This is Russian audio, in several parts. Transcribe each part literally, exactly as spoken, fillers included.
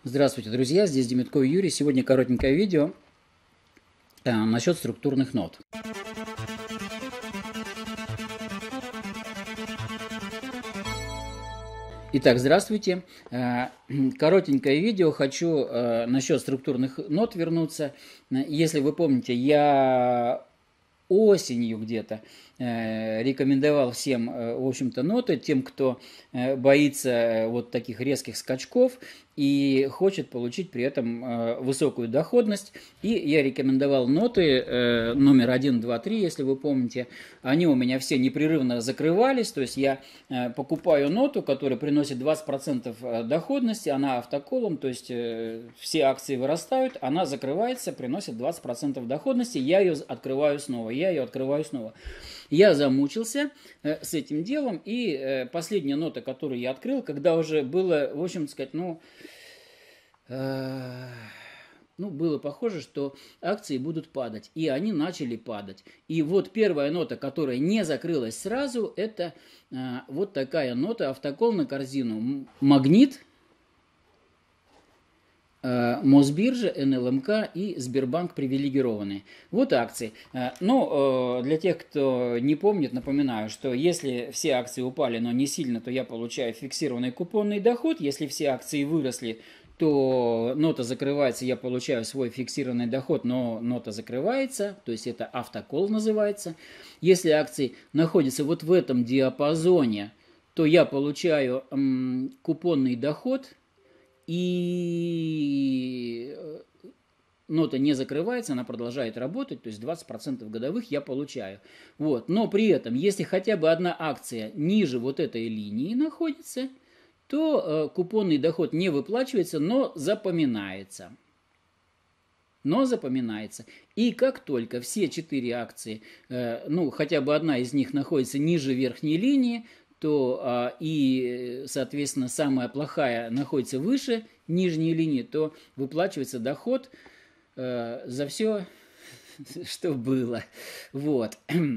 Здравствуйте, друзья! Здесь Демитков Юрий. Сегодня коротенькое видео э, насчет структурных нот. Итак, здравствуйте. Э, Коротенькое видео. Хочу э, насчет структурных нот вернуться. Если вы помните, я осенью где-то э, рекомендовал всем, э, в общем-то, ноты, тем, кто э, боится э, вот таких резких скачков и хочет получить при этом э, высокую доходность. И я рекомендовал ноты э, номер один, два, три, если вы помните. Они у меня все непрерывно закрывались, то есть я э, покупаю ноту, которая приносит двадцать процентов доходности, она автоколом, то есть э, все акции вырастают, она закрывается, приносит двадцать процентов доходности, я ее открываю снова, я ее открываю снова. Я замучился э, с этим делом, и э, последняя нота, которую я открыл, когда уже было, в общем сказать, ну, э, ну, было похоже, что акции будут падать, и они начали падать. И вот первая нота, которая не закрылась сразу, это э, вот такая нота, автокол на корзину, Магнит, Мосбиржа, эн эл эм ка и Сбербанк привилегированные. Вот акции. Но для тех, кто не помнит, напоминаю, что если все акции упали, но не сильно, то я получаю фиксированный купонный доход. Если все акции выросли, то нота закрывается, я получаю свой фиксированный доход, но нота закрывается, то есть это автокол называется. Если акции находятся вот в этом диапазоне, то я получаю м, купонный доход, и нота не закрывается, она продолжает работать, то есть двадцать процентов годовых я получаю. Вот. Но при этом, если хотя бы одна акция ниже вот этой линии находится, то э, купонный доход не выплачивается, но запоминается. Но запоминается. И как только все четыре акции, э, ну хотя бы одна из них находится ниже верхней линии, то а, и, соответственно, самая плохая находится выше нижней линии, то выплачивается доход э, за все, что было. Вот.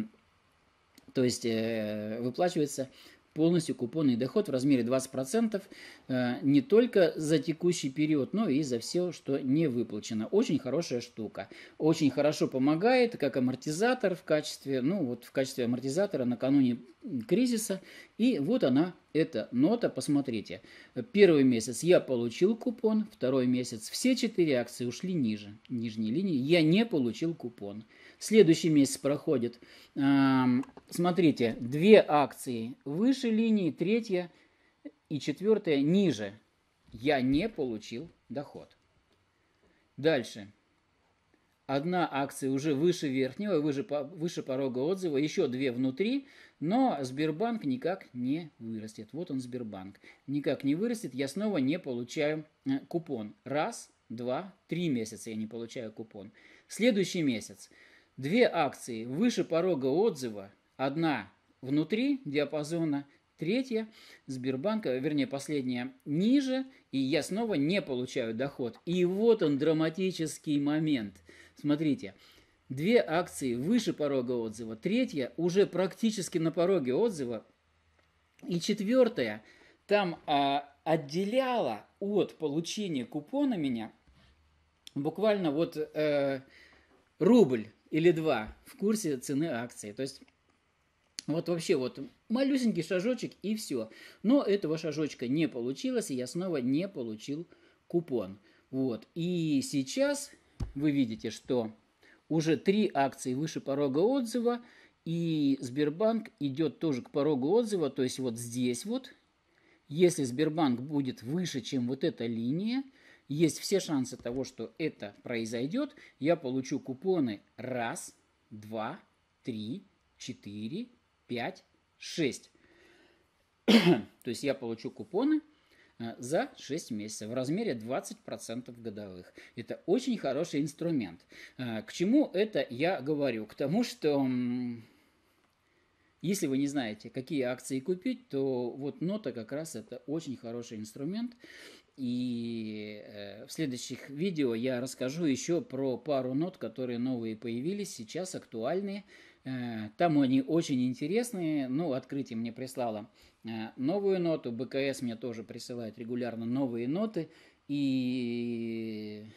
То есть э, выплачивается полностью купонный доход в размере двадцать процентов э, не только за текущий период, но и за все, что не выплачено. Очень хорошая штука. Очень хорошо помогает, как амортизатор в качестве, ну вот в качестве амортизатора накануне кризиса. И вот она, эта нота, посмотрите. Первый месяц я получил купон, второй месяц все четыре акции ушли ниже нижней линии, я не получил купон. Следующий месяц проходит. Смотрите, две акции выше линии, третья и четвертая ниже. Я не получил доход. Дальше. Одна акция уже выше верхнего, выше, выше порога отзыва, еще две внутри, но Сбербанк никак не вырастет. Вот он, Сбербанк. Никак не вырастет, я снова не получаю купон. Раз, два, три месяца я не получаю купон. Следующий месяц. Две акции выше порога отзыва, одна внутри диапазона, третья Сбербанка, вернее последняя ниже, и я снова не получаю доход. И вот он, драматический момент. Смотрите, две акции выше порога отзыва, третья уже практически на пороге отзыва, и четвертая там а, отделяла от получения купона меня буквально вот э, рубль или два в курсе цены акции. То есть вот вообще вот малюсенький шажочек и все. Но этого шажочка не получилось, и я снова не получил купон. Вот. И сейчас вы видите, что уже три акции выше порога отзыва, и Сбербанк идет тоже к порогу отзыва, то есть вот здесь вот. Если Сбербанк будет выше, чем вот эта линия, есть все шансы того, что это произойдет. Я получу купоны раз, два, три, четыре, пять, шесть. То есть я получу купоны за шесть месяцев в размере двадцать процентов годовых. Это очень хороший инструмент. К чему это я говорю? К тому, что если вы не знаете, какие акции купить, то вот нота как раз это очень хороший инструмент. И в следующих видео я расскажу еще про пару нот, которые новые появились, сейчас актуальные. Там они очень интересные. Ну, открытие мне прислало новую ноту, бэ ка эс мне тоже присылает регулярно новые ноты. И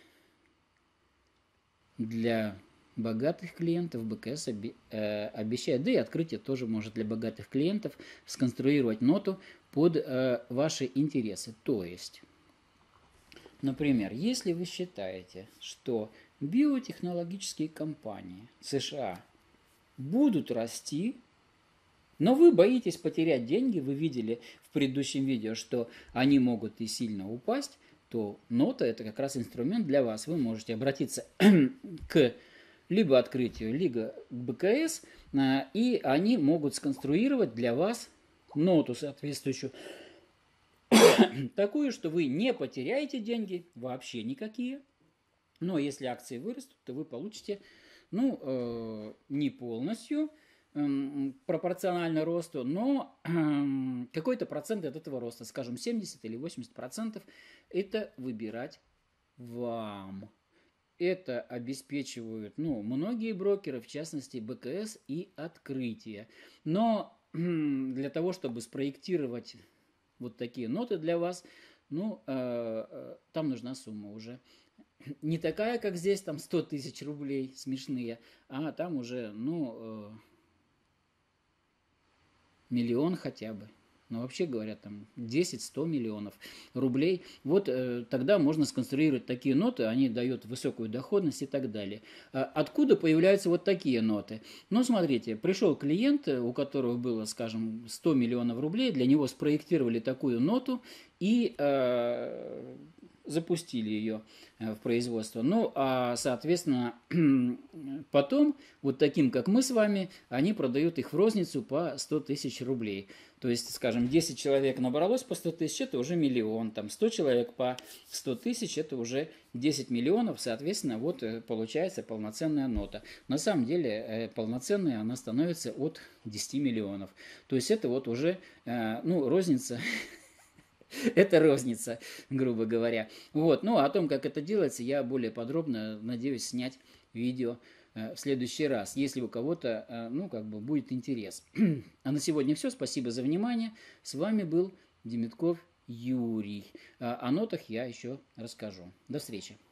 для богатых клиентов бэ ка эс оби, э, обещает, да и открытие тоже может для богатых клиентов сконструировать ноту под э, ваши интересы. То есть, например, если вы считаете, что биотехнологические компании США будут расти, но вы боитесь потерять деньги, вы видели в предыдущем видео, что они могут и сильно упасть, то нота – это как раз инструмент для вас. Вы можете обратиться к либо открытию, либо к бэ ка эс, и они могут сконструировать для вас ноту соответствующую, такую, что вы не потеряете деньги, вообще никакие, но если акции вырастут, то вы получите, ну, э, не полностью э, пропорционально росту, но э, какой-то процент от этого роста, скажем, семьдесят или восемьдесят процентов, это выбирать вам. Это обеспечивают, ну, многие брокеры, в частности, бэ ка эс и открытие. Но для того, чтобы спроектировать вот такие ноты для вас, ну, э, э, там нужна сумма уже. Не такая, как здесь, там сто тысяч рублей смешные, а там уже, ну, э, миллион хотя бы. Но вообще говоря, там десять-сто миллионов рублей. Вот э, тогда можно сконструировать такие ноты, они дают высокую доходность и так далее. А откуда появляются вот такие ноты? Ну, смотрите, пришел клиент, у которого было, скажем, сто миллионов рублей, для него спроектировали такую ноту и э, запустили ее в производство. Ну, а, соответственно, потом, вот таким, как мы с вами, они продают их в розницу по сто тысяч рублей. То есть, скажем, десять человек набралось по сто тысяч, это уже миллион. Там сто человек по сто тысяч, это уже десять миллионов. Соответственно, вот получается полноценная нота. На самом деле, полноценная она становится от десяти миллионов. То есть, это вот уже, ну, розница... Это розница, грубо говоря. Вот. Ну, о том, как это делается, я более подробно надеюсь снять видео в следующий раз, если у кого-то, ну, как бы будет интерес. А на сегодня все. Спасибо за внимание. С вами был Демитков Юрий. О нотах я еще расскажу. До встречи.